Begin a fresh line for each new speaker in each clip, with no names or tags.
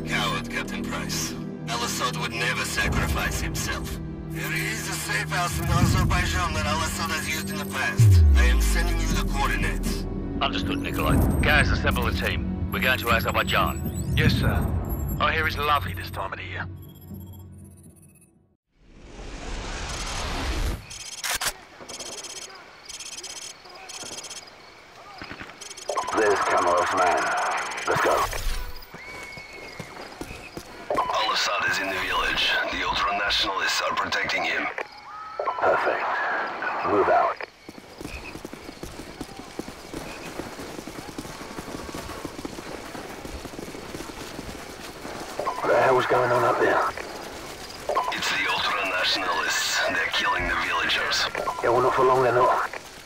coward, Captain Price. Al-Assad would never sacrifice himself. There is a safe house in Azerbaijan that Al-Assad has used in the past. I am sending you the coordinates.
Understood, Nikolai. Guys, assemble the team. We're going to Azerbaijan.
Yes, sir. I hear it's lovely this time of the year.
There's Kamal's man. Let's go.
Al-Assad is in the village. The ultra-nationalists are protecting him.
Perfect. Move out. What the hell's going on up there?
It's the ultra-nationalists. They're killing the villagers.
Yeah, well, not for long, they're not.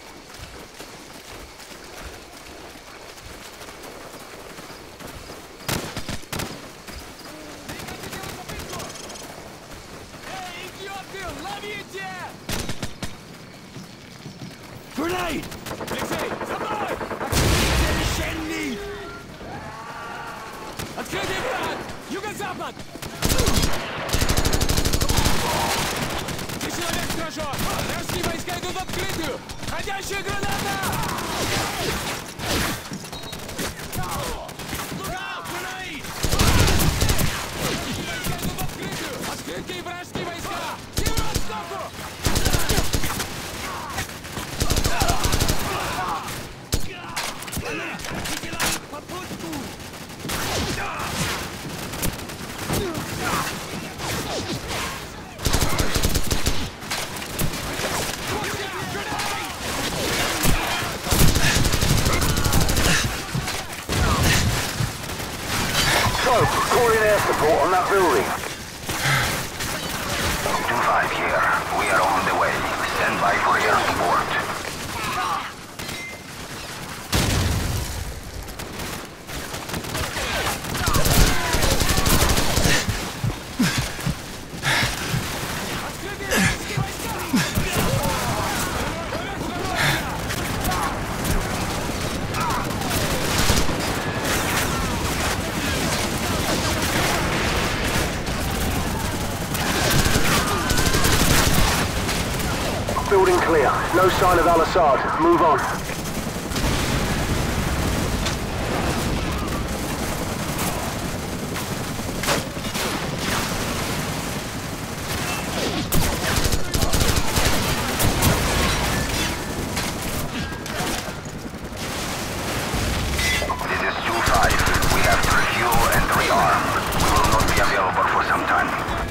Grenade! Алексей, за мной! Открытие мишени! Открытый враг! Юго-запад! 3 человек сражен! Вражеские войска идут в открытую! Ходящая граната! Гранат! Войска идут в открытую! Открытые вражеские войска! Северо-востоку!
Calling air support on that building.
2-5 here. We are on the way. Stand by for air support.
Building clear. No sign of Al-Assad. Move on.
This is 2-5. We have to refuel and rearm. We will not be available for some time.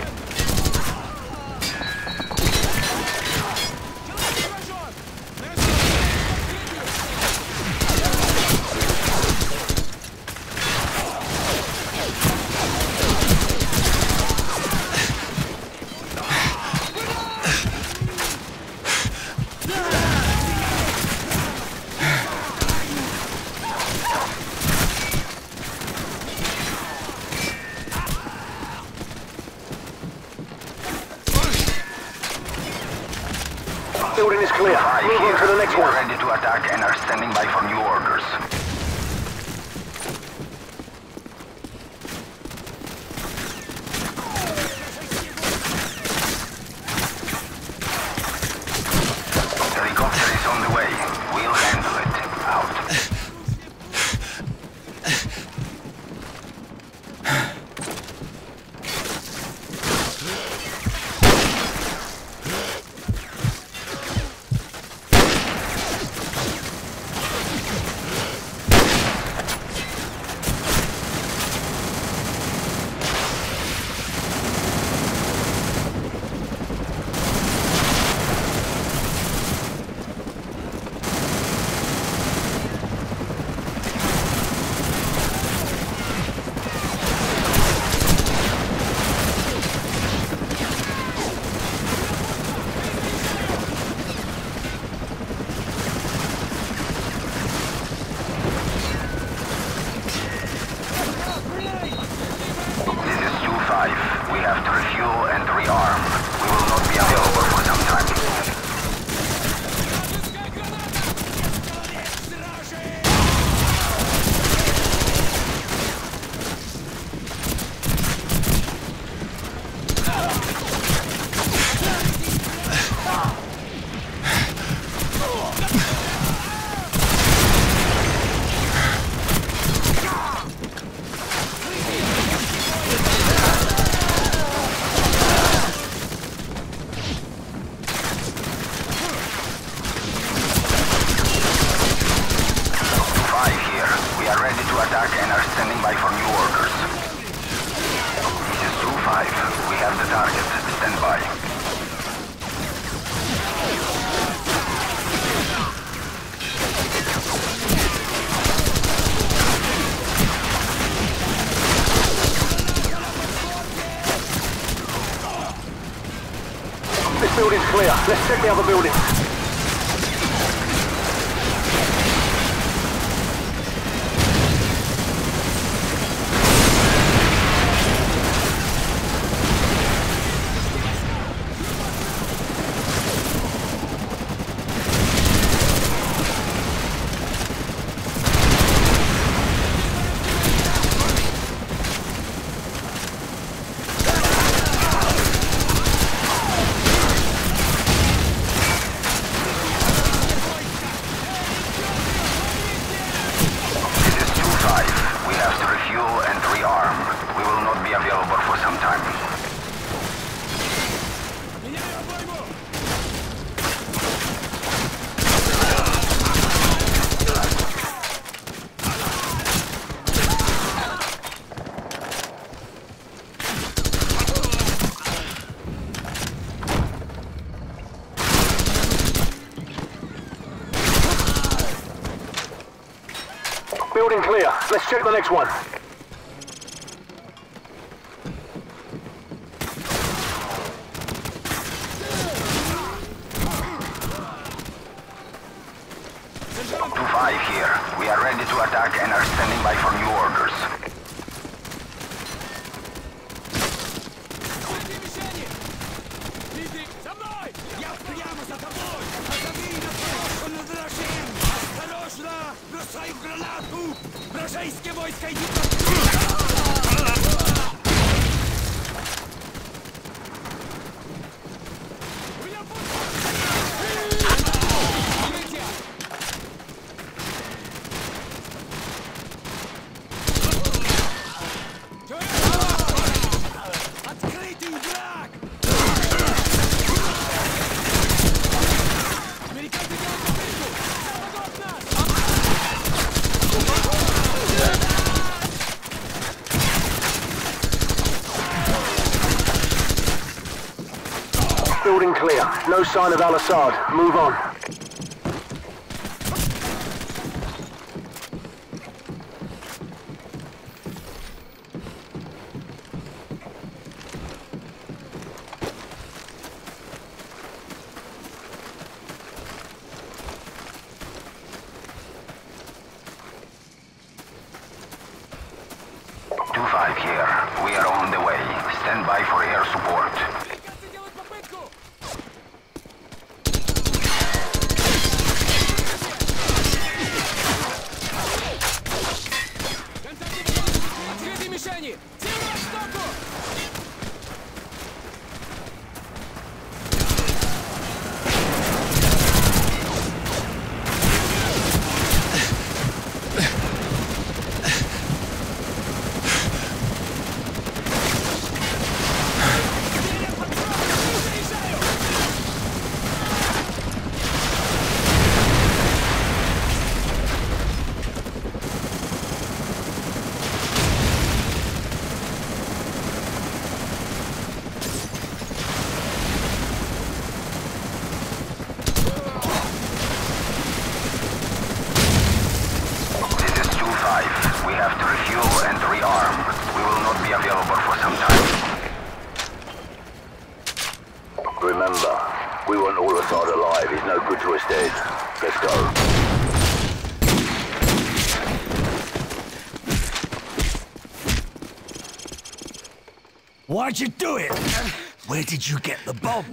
Building is clear. Move on to the next one.
We are ready to attack and are standing by for new orders. Helicopter is on the way. We'll handle it. Out.
standing by for new orders. This is 2-5. We have the target. Stand by.
This building's clear. Let's check the other buildings. Building clear. Let's check the next one.
Here. We are ready to attack and are standing by for new orders.
Building clear. No sign of Al-Assad. Move on.
Here. We are on the way. Stand by for air support.
Remember, we want Al-Assad alive. He's no good to us dead. Let's go.
Why'd you do it? Where did you get the bomb?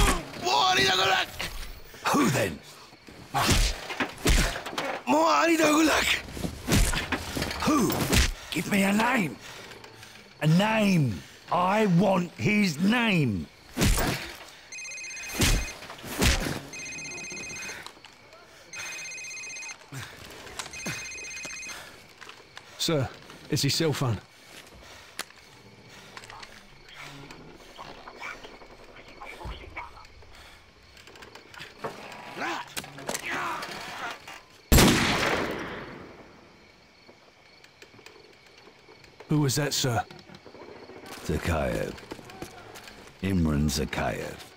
Who then? Who? Give me a name. A name. I want his name.
Sir, it's his cell phone. Who was that, sir?
Zakhaev. Imran Zakhaev.